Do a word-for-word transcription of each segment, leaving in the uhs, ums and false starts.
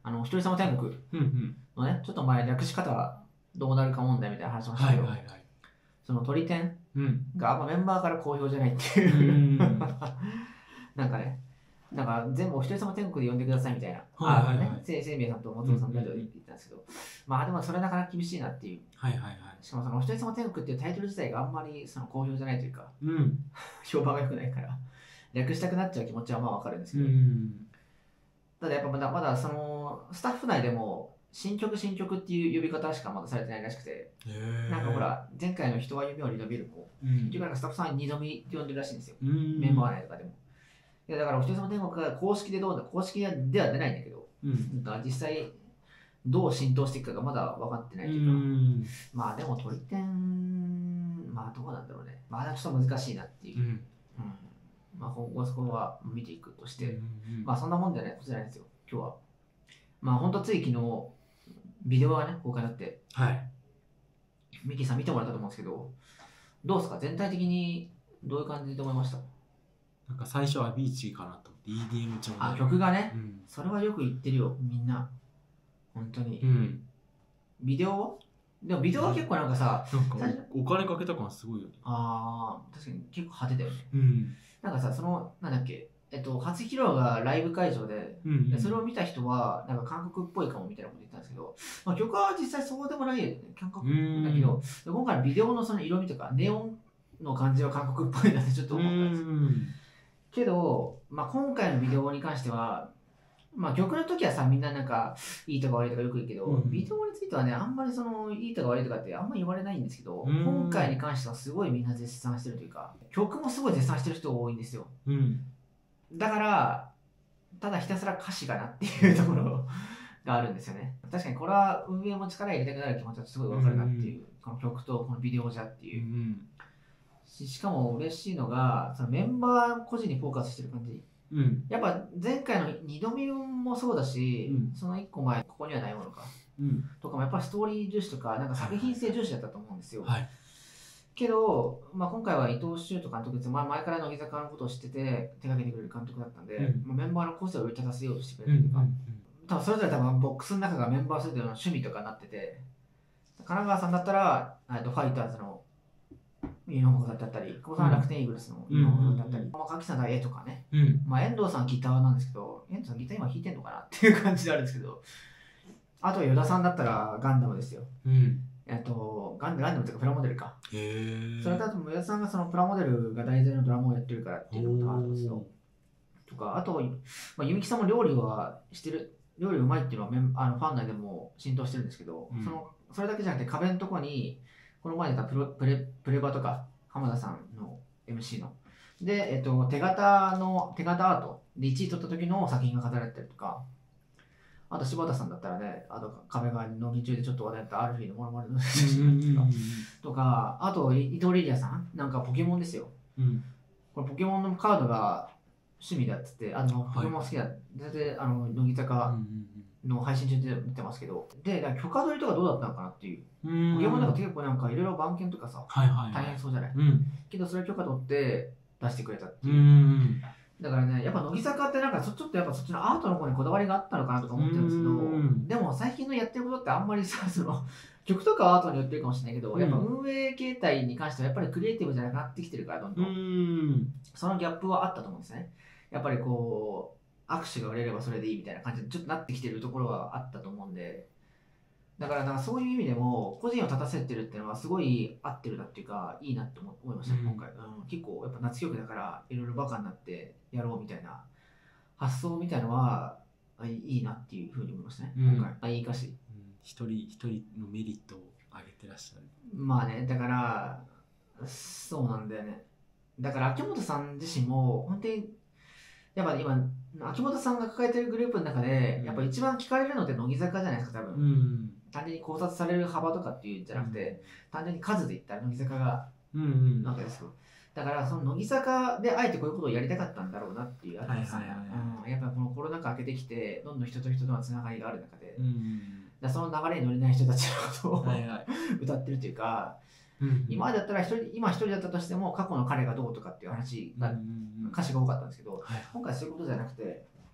あの、お一人様天国うんうんのね、ちょっと前略し方はどうなるか問題みたいな話もしたけど、 はいはいはい。 その鳥天うん。 があんまメンバーから好評じゃないっていううんなんかね、なんか全部お一人様天国で呼んでくださいみたいな、 はいはいはいあのね、せいめいさんと松尾さんのラジオで言ってたんですけど、まあでもそれなかなか厳しいなっていう。 はいはいはい。 しかもそのお一人様天国っていうタイトル自体があんまりその好評じゃないというか、 うん。 評判が良くないから、略したくなっちゃう気持ちはまあわかるんですうけど、 ん。 ただやっぱまだまだそのスタッフ内でも新曲新曲っていう呼び方しかまだされてないらしくて、 へえ。 なんかほら前回の人は夢を二度見る子、 うん。 結局なんかスタッフさんは二度見って呼んでるらしいんですよ、 うんメンバー内とかでも。いやだからお一人様天国が公式でどうだ、公式では出ないんだけど、 うん。 なんか実際どう浸透していくかがまだ分かってないというか、 ん。 まあでも鳥天、まあどうなんだろうね、まあちょっと難しいなっていう。 うん。 うんまあ、今後そこは見ていくとして、 うんまあそんなもんじゃない、こちらですよ、今日は。まあ本当つい昨日、ビデオがね、公開になって、 はい。 ミキさん見てもらったと思うんですけど、どうですか、全体的にどういう感じで思いました？ なんか最初はビーチかなと思って イーディーエム 調で。 あ、曲がね、 うん。 それはよく言ってるよ、みんな。本当に。 うん。 ビデオでもビデオは結構なんかさ、 なんか最初おお金かけた感すごいよね。 あー、確かに結構派手だよね。 うん。 なんかさ、その、なんだっけ、えっと、初披露がライブ会場で、 うんでそれを見た人は、なんか韓国っぽいかもみたいなこと言ったんですけど、まあ、曲は実際そうでもないよね、韓国だけど、で今回のビデオのその色味とか、ネオンの感じは韓国っぽいなってちょっと思ったんですよ。けど、まあ、今回のビデオに関しては、まあ、曲の時はさ、みんななんか、いいとか悪いとかよく言うけど、 うんビデオについてはね、あんまりその、いいとか悪いとかってあんまり言われないんですけど、 うん今回に関してはすごいみんな絶賛してるというか、曲もすごい絶賛してる人多いんですよ。 うん。 だから、ただひたすら歌詞がなっていうところがあるんですよね。確かにこれは運営も力入れたくなる気持ちはすごいわかるなっていう、この曲とこのビデオじゃっていう。ししかも嬉しいのが、そのメンバー個人にフォーカスしてる感じ。 うん。 やっぱ前回のにど見もそうだし、 うんそのいっこまえ、ここにはないものか。 うん。 とかもやっぱりストーリー重視とか、なんか作品性重視だったと思うんですよ。 はい。 けど、まあ、今回は伊藤修斗監督って、まあ、前から乃木坂のことを知ってて手掛けてくれる監督だったんで、 うんまあ、メンバーの個性を立たせようとしてくうん。 れるというか、多分それぞれ多分ボックスの中がメンバーそれぞれの趣味とかになってて、神奈川さんだったら、えっとファイターズのユニフォームだったり、久保さんは楽天イーグルスのユニフォームだったり、 うんまあ、柿さんは絵とかね、 うん。 まあ、遠藤さんギターなんですけど、遠藤さんギター今弾いてんのかなっていう感じであるんですけど、あと与田さんだったらガンダムですよ。 うん。 えっと、ガンガンダムというかプラモデルか。 へえ。 それだと、与田さんがそのプラモデルが題材のドラマをやってるからっていうのがあるんですよ。とか、あと、まあ、ゆみきさんも料理はしてる、料理うまいっていうのはメンあのファン内でも浸透してるんですけど、 うんそのそれだけじゃなくて壁のところに、この前出たプロプレプレバとか、浜田さんの エムシー の。で、えっと、手形の、手形アートでいちい取った時の作品が飾られてたりとか、あと柴田さんだったらね、あと壁側に乃木中でちょっと話題になったアルフィーのモノマネの写真とか、とか、あと伊藤リリアさん、なんかポケモンですよ。 うん。 これポケモンのカードが趣味だっつって、あのはいポケモン好きだ、全然あの乃木坂の配信中で見てますけど、で、だから許可取りとかどうだったのかなっていう。 うん。 ポケモンなんか結構なんかいろいろ番犬とかさ、 はいはい。 大変そうじゃない。 うん。 けどそれ許可取って出してくれたってういう。 ん。 だからね、やっぱ乃木坂ってなんかそちょっとやっぱそっちのアートの方にこだわりがあったのかなとか思ってるんですけど、 うんでも最近のやってることってあんまりさ、その曲とかアートによってるかもしれないけど、 うんやっぱ運営形態に関してはやっぱりクリエイティブじゃなくなってきてるからどんどん、 うん。 そのギャップはあったと思うんですね。やっぱりこう握手が売れればそれでいいみたいな感じでちょっとなってきてるところはあったと思うんで、だからなんかそういう意味でも個人を立たせてるっていうのはすごい合ってるなっていうかいいなって思思いました、 うん今回、うん、結構やっぱ夏曲だからいろいろバカになってやろうみたいな発想みたいのはあいいなっていうふうに思いましたね、 うん今回あいい歌詞。 一人一人のメリットを上げてらっしゃる。 まあね、だからそうなんだよね。だから秋元さん自身も本当にやっぱ今秋元さんが抱えてるグループの中でやっぱ一番聞かれるのって乃木坂じゃないですか多分、 うん。 単純に考察される幅とかっていうんじゃなくて、単純に数で言ったら乃木坂がうんうん。 なわけですよ。だからその乃木坂であえてこういうことをやりたかったんだろうなっていうあるんですよね。 はいはいはいうんやっぱこのコロナ禍明けてきてどんどん人と人とのつながりがある中で、 うん。 だからその流れに乗れない人たちのことを、 はいはい。 歌ってるというか、 うん今までだったら一人今一人だったとしても過去の彼がどうとかっていう話が、 うんうんうん歌詞が多かったんですけど、 はい今回そういうことじゃなくて、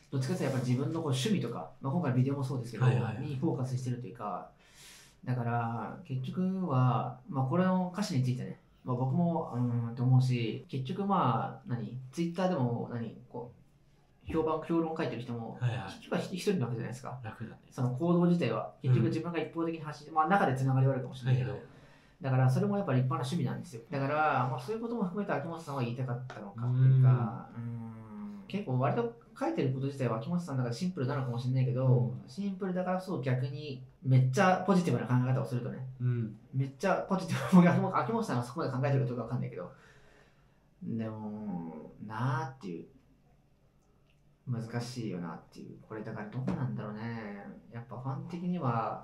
どっちかというとやっぱり自分のこう趣味とか、まあ、今回のビデオもそうですけど、 はいはいはいにフォーカスしてるというか、だから結局は、まあ、これの歌詞についてね、まあ、僕もうーんと思うし、結局まあ何ツイッターでも何こう評判評論書いてる人も、 はいはい結局は一人なわけじゃないですか。 楽だね。 その行動自体は結局自分が一方的に発信して、まあ中でつながりはあるかもしれないけど、 はいはいだからそれもやっぱり立派な趣味なんですよ。だから、まあ、そういうことも含めて秋元さんは言いたかったのかっていうか、うーん結構割と書いてること自体は秋元さんだからシンプルなのかもしれないけど、 うん、 シンプルだからこそ逆にめっちゃポジティブな考え方をするとね、 うん、 めっちゃポジティブな、秋元さんがそこまで考えてるかどうかわかんないけど、でも、なーっていう。難しいよなっていう。これだからどうなんだろうね。やっぱファン的には、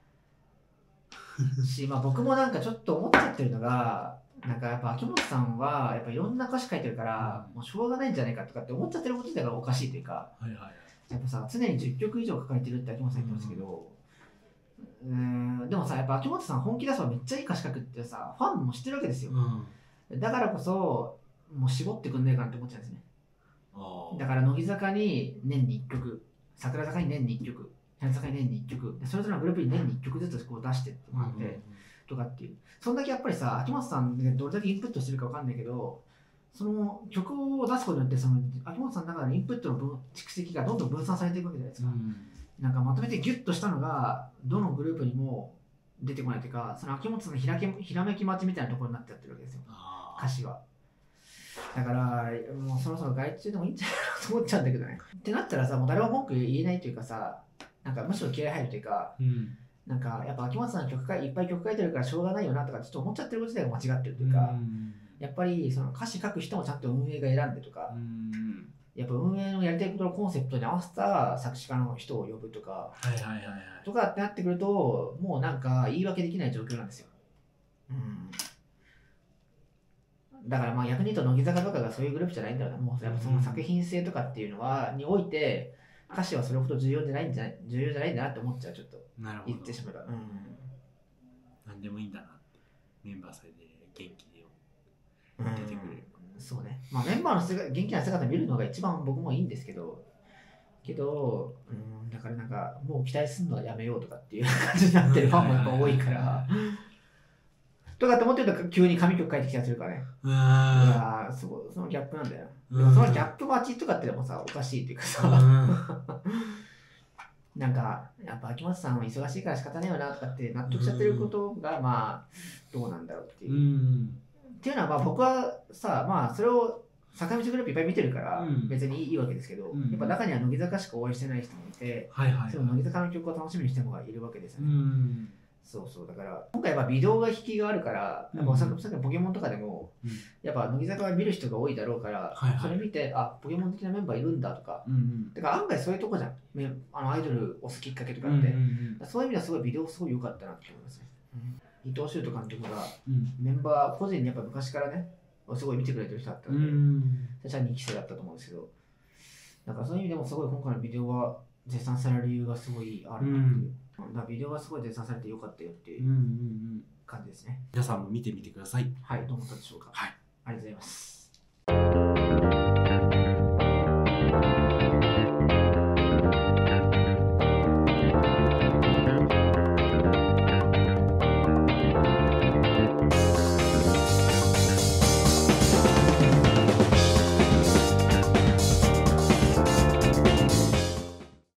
し、まあ僕もなんかちょっと思っちゃってるのが、なんかやっぱ秋元さんはやっぱいろんな歌詞書いてるから、もうしょうがないんじゃないかとかって思っちゃってること自体がおかしいというか、 はいはい。 やっぱさ、常にじゅっきょく以上書かれてるって秋元さん言ってましたけど、うーん、でもさ、やっぱ秋元さん本気出せばめっちゃいい歌詞書くってさ、ファンも知ってるわけですよ。 うん、 だからこそ、もう絞ってくんねえかなって思っちゃうんですね。だから乃木坂に年にいっきょく、桜坂に年にいっきょく、日向坂に年にいっきょく、それぞれのグループに年にいっきょくずつこう出してってもらって、うんうんうん、とかっていう。そんだけやっぱりさ、秋元さんでどれだけインプットしてるかわかんないけど、その曲を出すことによってその秋元さんの中のインプットの分蓄積がどんどん分散されていくわけじゃないですか。うん、なんかまとめてギュッとしたのがどのグループにも出てこないというか、その秋元さんのひらけひらめき待ちみたいなところになってやってるわけですよ、歌詞は。だから、もうそろそろ外注でもいいんじゃないかと思っちゃうんだけどね。ってなったらさ、もう誰も文句言えないというかさ、なんかむしろ気合入るというか、うん、なんかやっぱ秋元さんの曲かいっぱい曲書いてるからしょうがないよなとかちょっと思っちゃってること自体が間違ってるというか、うん、やっぱりその歌詞書く人もちゃんと運営が選んでとか、うん、やっぱ運営のやりたいことのコンセプトに合わせた作詞家の人を呼ぶとか、はいはいはいはい、とかってなってくると、もうなんか言い訳できない状況なんですよ。うんだからまあ逆に言うと乃木坂とかがそういうグループじゃないんだろうな。もうやっぱその作品性とかっていうのは、において歌詞はそれほど重要じゃないんじゃない重要じゃないんだなって思っちゃう、ちょっと言ってしまえば。うん。 何でもいいんだなって。メンバー祭で元気で出てくれる、 うん。そうね。まあメンバーの姿元気な姿見るのが一番僕もいいんですけど、けど、うん、だからなんかもう期待するのはやめようとかっていう感じになってるファンもやっぱ多いから。とかって思ってると急に紙曲書いてきたりするからね。いやそこそのギャップなんだよ。でもそのギャップ待ちとかってでもさ、おかしいっていうかさ、なんか、やっぱ秋元さんは忙しいから仕方ないよなとかって納得しちゃってることが、まあ、どうなんだろうっていう。っていうのは、まあ僕はさ、まあそれを坂道グループいっぱい見てるから別にいいわけですけど、やっぱ中には乃木坂しか応援してない人もいて、その乃木坂の曲を楽しみにしてる人がいるわけですよね。そうそうだから今回はビデオが引きがあるから、うん、やっぱさっきのポケモンとかでも、うん、やっぱ乃木坂は見る人が多いだろうから、はいはい、それ見てあポケモン的なメンバーいるんだとか、うんうん、だから案外そういうとこじゃんあのアイドルを押すきっかけとかって、うんうんうん、そういう意味ではすごいビデオすごい良かったなって思いますね、うん、伊藤修斗監督が、うん、メンバー個人にやっぱ昔からねすごい見てくれてる人だったので、うん、私はにき生だったと思うんですけどだからそういう意味でもすごい今回のビデオは絶賛される理由がすごいあるなっていう、うん、だからビデオがすごい絶賛されてよかったよっていう感じですね。 皆さんも見てみてください。 はい、どう思ったでしょうか。 はい、 ありがとうございます。